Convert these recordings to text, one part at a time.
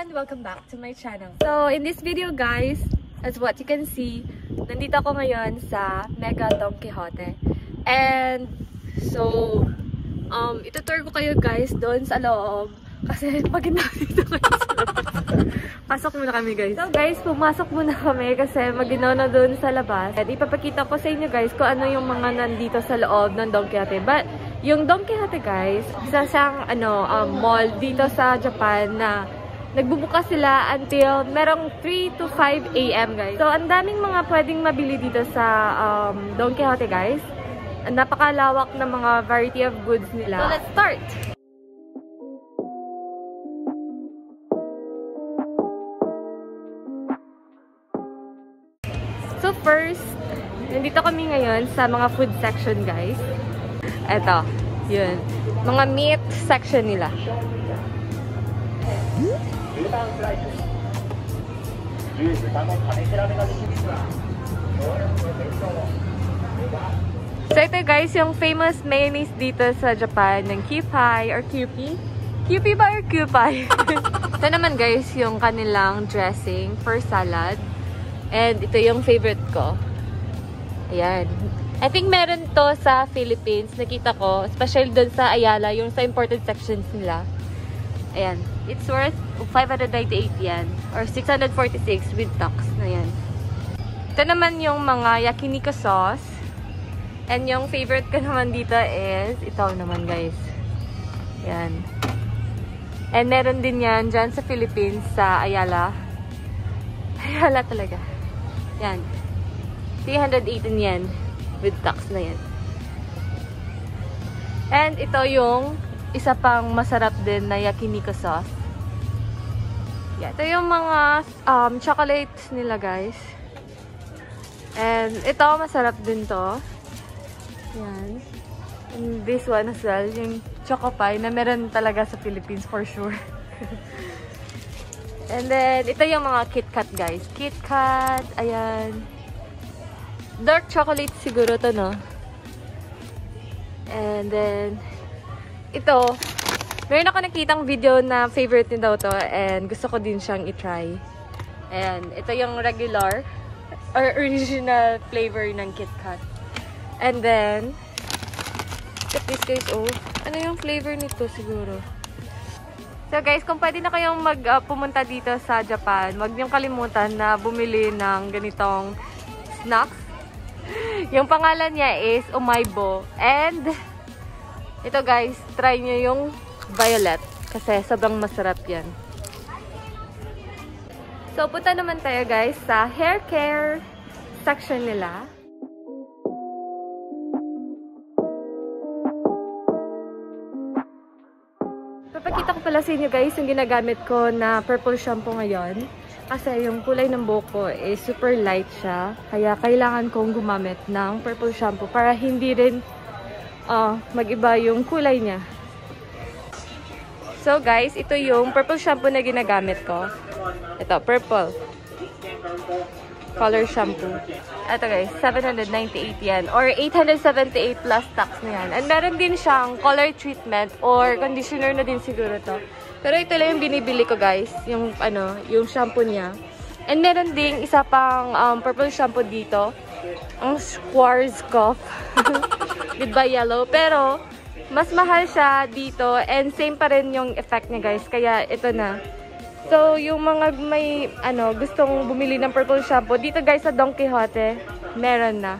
everyone! Welcome back to my channel. So, in this video guys, as what you can see, nandito ako ngayon sa Mega Don Quijote. And, so, itutour ko kayo guys doon sa loob. Kasi pag dito kayo sa labas. Pasok muna kami guys. So guys, pumasok muna kami kasi maginaw na doon sa labas. At ipapakita ko sa inyo guys kung ano yung mga nandito sa loob ng Don Quijote. But, yung Don Quijote guys, isa siyang mall dito sa Japan na nagbubukas sila until merong 3 to 5 AM guys. So, ang daming mga pwedeng mabili dito sa Don Quijote guys. Napakalawak ng mga variety of goods nila. So, let's start! So, first, nandito kami ngayon sa mga food section guys. Eto, yun. Mga meat section nila. So ito guys, yung famous mayonnaise dito sa Japan ng Kewpie or Kewpie. Kewpie ba or Kewpie? Ito naman guys, yung kanilang dressing for salad. And ito yung favorite ko. Ayan. I think meron to sa Philippines. Nakita ko, especially doon sa Ayala, yung sa imported sections nila. Ayan. It's worth 598 yan. Or 646 with tax na yan. Ito naman yung mga yakiniku sauce. And yung favorite ko naman dito is ito naman guys. Ayan. And meron din yan dyan sa Philippines, sa Ayala. Ayala talaga. Yan. 318 yan. With tax na yan. And ito yung isa pang masarap din na yakiniku sauce. Yeah, ito yung mga chocolates nila guys. And ito masarap din to. Yan. And this one as well. Yung Choco Pie na meron talaga sa Philippines for sure. And then ito yung mga KitKat guys. KitKat. Ayan. Dark chocolate siguro to, no? And then, ito, meron ako nakitang video na favorite din daw to and gusto ko din siyang itry. And ito yung regular or original flavor ng KitKat. And then, check this guys, oh. Ano yung flavor nito siguro? So guys, kung pwede na kayong pumunta dito sa Japan, huwag niyong kalimutan na bumili ng ganitong snacks. Yung pangalan niya is Umaibo. And ito guys, try nyo yung violet. Kasi sobrang masarap yan. So, punta naman tayo guys sa hair care section nila. Papakita ko pala sa inyo guys yung ginagamit ko na purple shampoo ngayon. Kasi yung kulay ng buhok ko is super light siya. Kaya kailangan kong gumamit ng purple shampoo para hindi rin mag-iba yung kulay niya. So guys, ito yung purple shampoo na ginagamit ko. Ito, purple color shampoo. Ito guys, 798 yan. Or 878 plus tax na yan. And meron din siyang color treatment or conditioner na din siguro to. Pero ito lang yung binibili ko guys, yung yung shampoo niya. And meron ding isa pang purple shampoo dito, ang Schwarzkopf Goodbye Yellow. Pero mas mahal siya dito and same pa rin yung effect niya guys, kaya ito na. So yung mga may gustong bumili ng purple shampoo dito guys sa Don Quijote, meron na.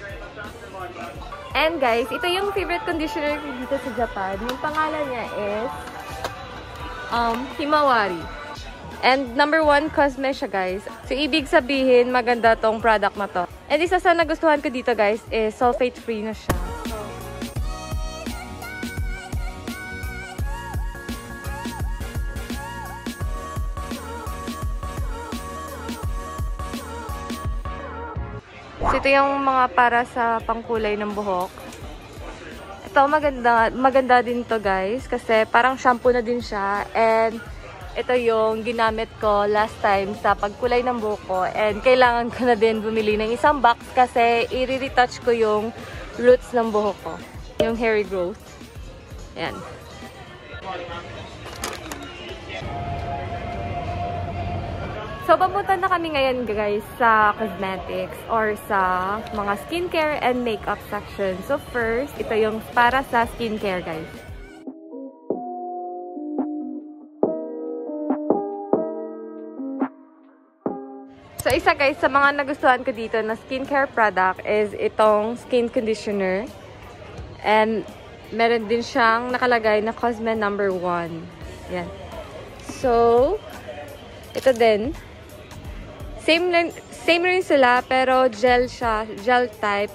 And guys, ito yung favorite conditioner ko dito sa Japan. Yung pangalan niya is Himawari. And number 1 Cosme siya guys. So ibig sabihin maganda tong product na to. And isa sa nagustuhan ko dito guys is sulfate free na siya. So ito yung mga para sa pangkulay ng buhok. Ito, maganda din to guys kasi parang shampoo na din siya and ito yung ginamit ko last time sa pagkulay ng buhok ko and kailangan ko na din bumili ng isang box kasi i-retouch ko yung roots ng buhok ko, yung hairy growth. Ayan. So, papunta na kami ngayon guys sa cosmetics or sa mga skincare and makeup section. So, first, ito yung para sa skincare guys. So, isa guys, sa mga nagustuhan ko dito na skincare product is itong skin conditioner. And, meron din siyang nakalagay na Cosme number 1. Yan. So, ito din. Same rin sila, pero gel siya. Gel type.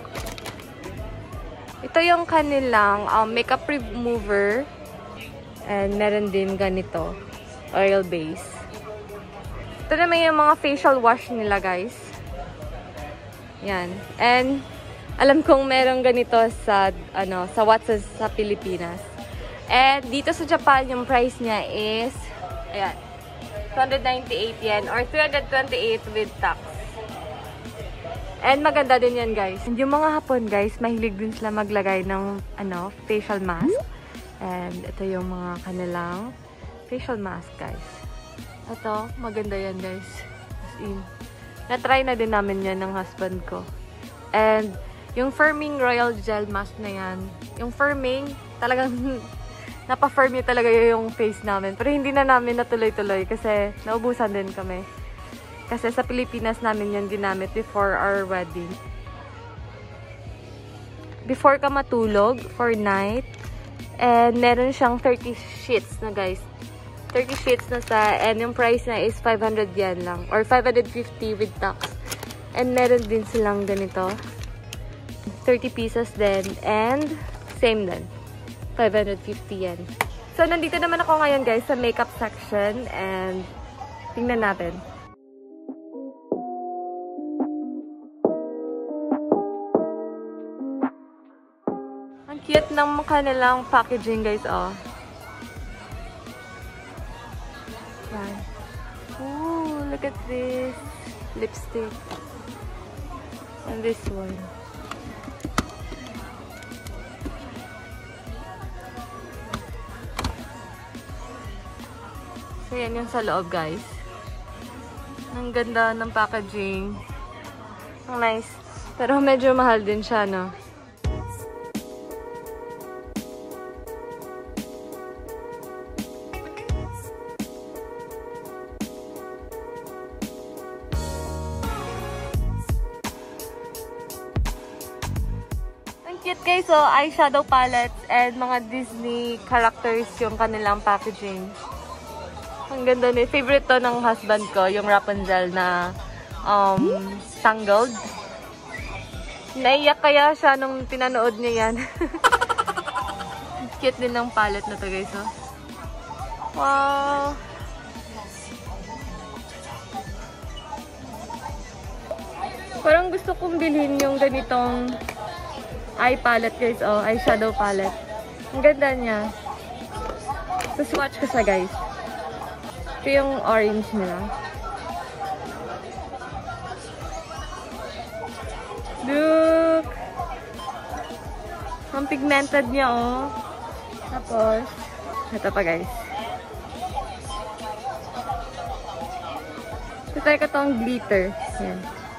Ito yung kanilang makeup remover. And, meron din ganito. Oil base. Ito naman yung mga facial wash nila, guys. Yan. And, alam kong merong ganito sa, sa Watsons sa Pilipinas. And, dito sa Japan, yung price niya is, ayan, 298 yen or 328 with tax. And, maganda din yan, guys. And yung mga Hapon, guys, mahilig din sila maglagay ng, facial mask. And, ito yung mga kanilang facial mask, guys. Ito, maganda yan guys. As in, na-try na din namin yan ng husband ko. And, yung firming royal gel mask na yan, yung firming, talagang napa-firm niya talaga yung face namin. Pero hindi na namin natuloy-tuloy kasi naubusan din kami. Kasi sa Pilipinas namin yun ginamit before our wedding. Before ka matulog, for night, and meron siyang 30 sheets na guys. 30 sheets na sa, and yung price na is 500 yen lang. Or 550 with tax. And meron din silang ganito. 30 pieces din. And, same din. 550 yen. So, nandito naman ako ngayon guys sa makeup section. And, tingnan natin. Ang cute ng kanilang packaging guys, oh. Ooh, look at this lipstick. And this one. So, yan yung sa loob, guys. Ang ganda ng packaging. Ang nice. Pero medyo mahal din siya, no? Cute guys, so eyeshadow palettes and mga Disney characters yung kanilang packaging. Ang ganda ni. Favorite to ng husband ko, yung Rapunzel na tangled. Naiyak kaya siya nung pinanood niya yan. Cute din ng palette na to guys, oh. Wow! Parang gusto kong bilhin yung ganitong eye palette guys, oh, eyeshadow palette. Ang ganda niya. So, swatch ko siya guys. Ito yung orange nila. Look! Ang pigmented niya, oh. Tapos, ito pa guys. So, try ko itong glitter. Yan.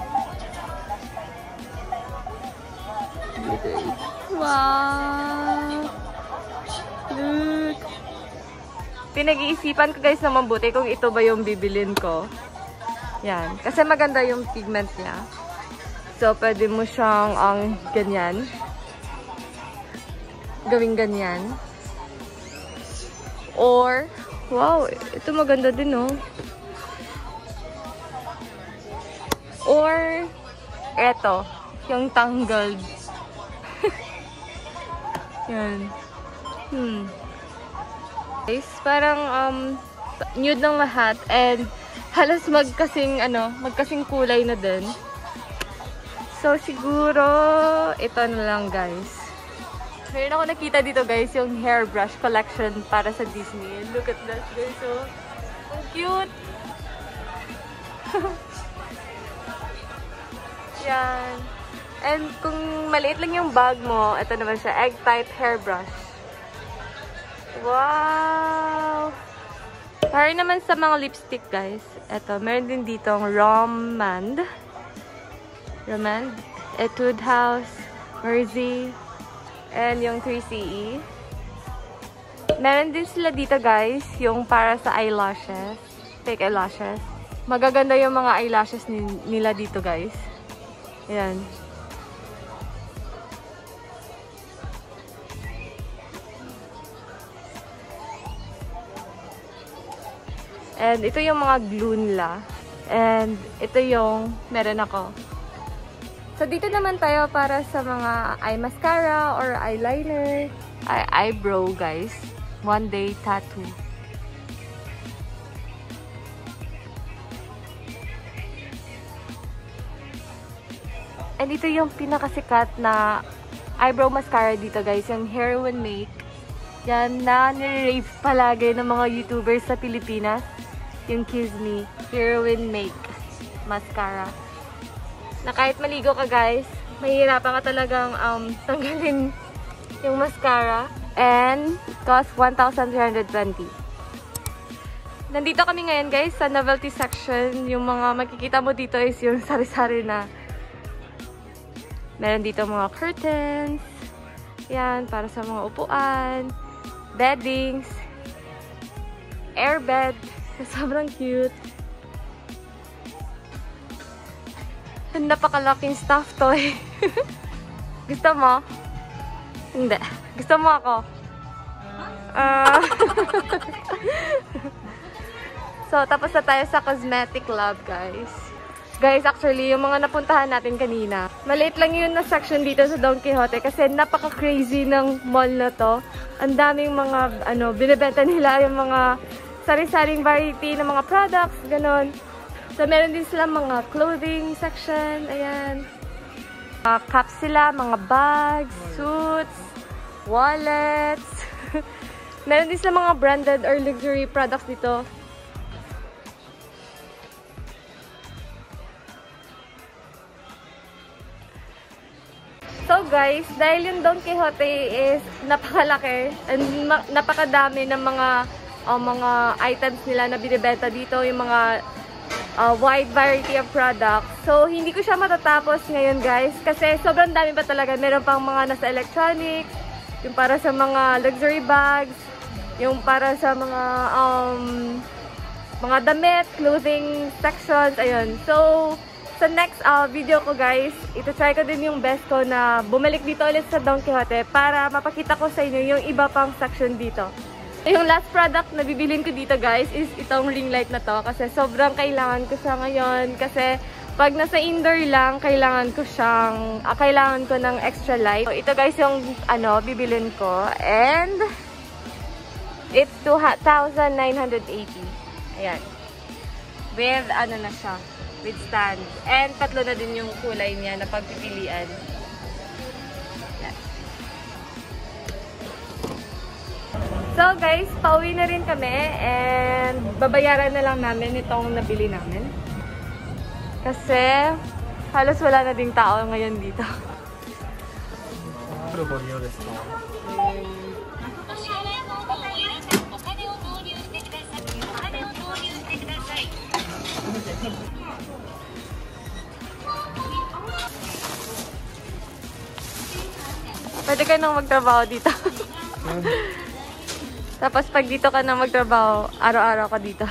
Wow! Look! Pinag-iisipan ko guys na mabuti kung ito ba yung bibilin ko. Yan. Kasi maganda yung pigment niya. So, pwede mo siyang ganyan. Gawing ganyan. Or, wow! Ito maganda din, oh. Or, eto. Yung tangled. Yan. Guys, parang nude ng lahat and halos magkasing kulay na din. So siguro ito na lang guys. Mayroon ako nakita dito guys yung hairbrush collection para sa Disney. Look at that guys, oh. Ang cute. Yan. And kung maliit lang yung bag mo, ito naman siya, egg type hairbrush. Wow! Para naman sa mga lipstick, guys. Ito, meron din ditong Romand, Etude House, Mersey, and yung 3CE. Meron din sila dito, guys, yung para sa eyelashes. Fake eyelashes. Magaganda yung mga eyelashes nila dito, guys. Ayan. And ito yung mga glue nila. And ito yung meron ako. So dito naman tayo para sa mga eye mascara or eyeliner. Eyebrow, guys. One day tattoo. And ito yung pinakasikat na eyebrow mascara dito, guys. Yung Heroin Make. Yan na nire-rave palagi ng mga YouTubers sa Pilipinas. Yung Kiss Me Heroin Make mascara. Na kahit maligo ka, guys, mahihirapan ka talagang tanggalin yung mascara. And cost 1,320. Nandito kami ngayon, guys, sa novelty section. Yung mga makikita mo dito is yung sari-sari na. Meron dito mga curtains. Yan, para sa mga upuan. Beddings. Airbed. Sobrang cute. And napakalaking stuffed toy. Gusto mo? Hindi. Gusto mo ako? So, tapos na tayo sa cosmetic lab, guys. Guys, actually, yung mga napuntahan natin kanina, maliit lang yun na section dito sa Don Quijote kasi napaka-crazy ng mall na to. Ang daming mga, binibenta nila yung mga sari-saring variety ng mga products, ganon. So, meron din sila mga clothing section, ayan. Mga caps sila, mga bags, suits, wallets. Meron din sila mga branded or luxury products dito. So guys, dahil yung Don Quijote is napakalaki and napakadami ng mga items nila na binibenta dito, yung mga wide variety of products. So, hindi ko siya matatapos ngayon, guys, kasi sobrang dami pa talaga. Meron pang mga nasa electronics, yung para sa mga luxury bags, yung para sa mga damit, clothing sections, ayun. So, sa next video ko, guys, ito-try ko din yung best ko na bumalik dito ulit sa Don Quijote para mapakita ko sa inyo yung iba pang section dito. Yung last product na bibilin ko dito, guys, is itong ring light na to kasi sobrang kailangan ko siya ngayon kasi pag nasa indoor lang, kailangan ko ng extra light. So, ito, guys, yung bibilin ko and it's 2,980. Ayan. With na siya. With stand. And tatlo na din yung kulay niya na pagpipilian. Yan. So guys, pauwi na rin kami and babayaran na lang namin itong nabili namin. Kasi halos wala na ding tao ngayon dito. Pwede ka nang magtrabaho dito. Tapos pag dito ka nang magtrabaho, araw-araw ka dito.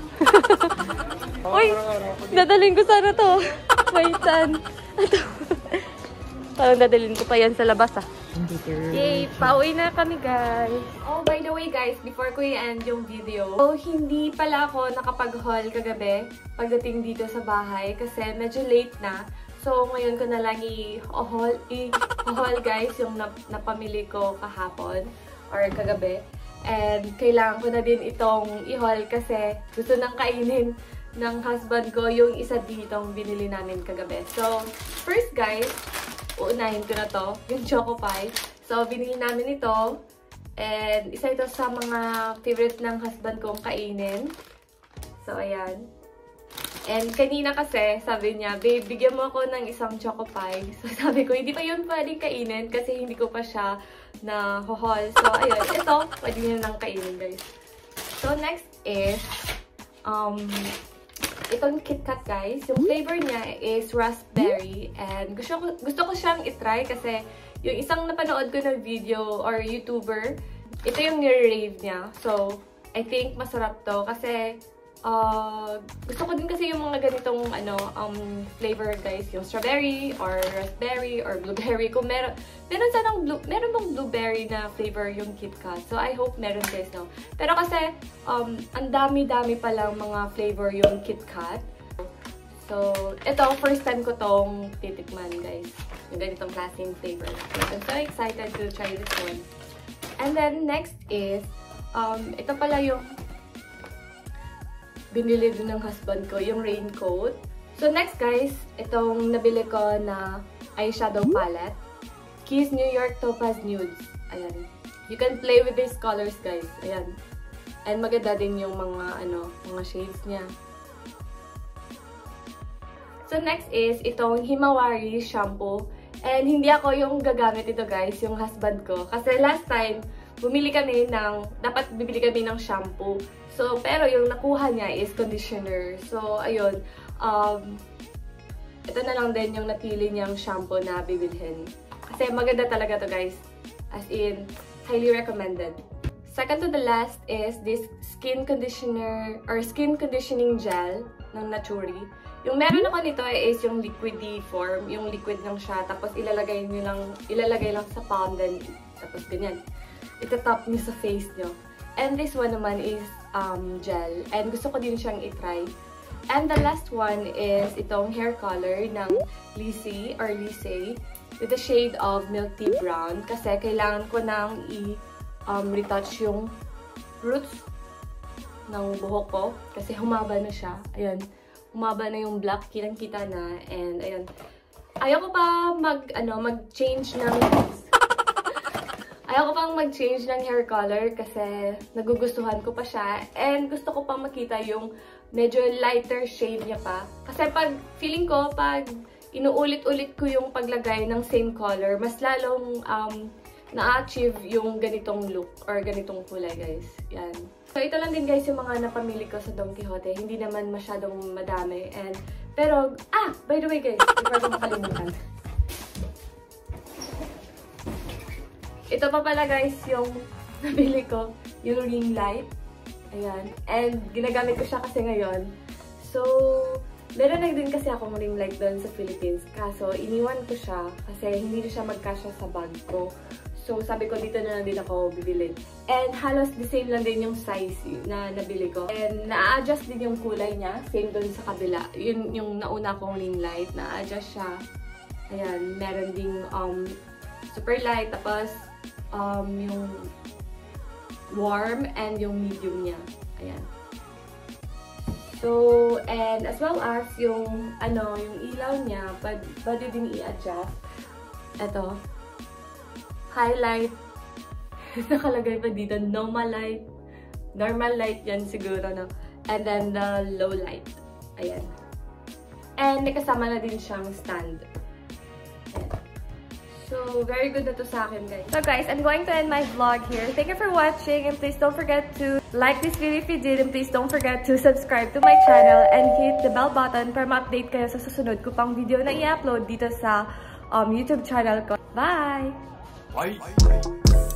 Uy! Dadalhin ko sana to. Wait, saan? Parang dadalhin ko pa yan sa labas, ah. Yay! Pauwi na kami, guys. Oh, by the way, guys, before ko i-end yung video, so, hindi pala ako nakapag-haul kagabi pagdating dito sa bahay kasi medyo late na. So, ngayon ko na lang i-haul, guys, yung napamili ko kahapon or kagabi. And kailangan ko na din itong i-haul kasi gusto nang kainin ng husband ko yung isa ditong binili namin kagabi. So, first, guys, uunahin ko na to, yung Choco Pie. So, binili namin ito. And isa ito sa mga favorite ng husband kong kainin. So, ayan. And kanina kasi, sabi niya, babe, bigyan mo ako ng isang Choco Pie. So, sabi ko, hindi pa yun pwedeng kainin kasi hindi ko pa siya na haul. So, ayun. Ito, pwede nyo nang kainin, guys. So, next is itong KitKat, guys. Yung flavor niya is raspberry. And gusto ko siyang itry kasi yung isang napanood ko na video or YouTuber, ito yung nire-rave niya. So, I think masarap to kasi gusto ko din kasi yung mga ganitong flavor, guys. Yung strawberry or raspberry or blueberry. Kung meron bang blueberry na flavor yung KitKat. So, I hope meron, guys, no? Pero kasi, ang dami-dami palang mga flavor yung KitKat. So, ito, first time ko tong titikman, guys. Yung ganitong klaseng flavor. So, I'm so excited to try this one. And then, next is, ito pala yung binili din ng husband ko, yung raincoat. So, next, guys, itong nabili ko na eyeshadow palette. Kiss New York Topaz Nudes. Ayan. You can play with these colors, guys. Ayan. And maganda din yung mga shades niya. So, next is itong Himawari shampoo. And hindi ako yung gagamit ito, guys, yung husband ko. Kasi last time, dapat bibili kami ng shampoo. So, pero yung nakuha niya is conditioner. So, ayun. Ito na lang din yung napili niyang shampoo na bibilhin. Kasi maganda talaga to, guys. As in, highly recommended. Second to the last is this skin conditioner or skin conditioning gel ng Naturi. Yung meron ako nito is yung liquidy form. Yung liquid lang siya. Tapos ilalagay lang sa palm. Then, tapos ganyan. Itatap niyo sa face niyo. And this one naman is gel. And gusto ko din siyang itry. And the last one is itong hair color ng Lissy with the shade of milk tea brown. Kasi kailangan ko nang retouch yung roots ng buhok ko. Kasi humaba na siya. Ayan. Humaba na yung black. Kitang-kita na. And ayan. Ayaw ko pa mag-change ng hair color kasi nagugustuhan ko pa siya. And gusto ko pang makita yung medyo lighter shade niya pa. Kasi feeling ko, pag inuulit-ulit ko yung paglagay ng same color, mas lalong na-achieve yung ganitong look or ganitong kulay, guys. Yan. So, ito lang din, guys, yung mga napamili ko sa Don Quijote. Hindi naman masyadong madami. Pero, by the way, guys, before ko makalimutan. Ito pa pala, guys, yung nabili ko, yung ring light. Ayan. And ginagamit ko siya kasi ngayon. So, meron na din kasi akong ring light doon sa Philippines. Kaso, iniwan ko siya kasi hindi na siya magkasya sa bag ko. So, sabi ko, dito na lang din ako bibili. And halos the same lang din yung size na nabili ko. And na-adjust din yung kulay niya. Same doon sa kabila. Yun yung nauna kong ring light. Na-adjust siya. Ayan. Meron ding super light. Tapos, yung warm and yung medium niya. Ayan. So, and as well as yung ilaw niya, pwede din i-adjust. Ito. Highlight. Nakalagay pa dito, normal light. Normal light yan siguro, no? And then the low light. Ayan. And nakasama na din siyang stand. Ayan. So, very good na to sa akin, guys. So, guys, I'm going to end my vlog here. Thank you for watching. And please don't forget to like this video if you did. And please don't forget to subscribe to my channel and hit the bell button para ma-update kayo sa susunod ko pang video na i-upload dito sa YouTube channel ko. Bye! Bye!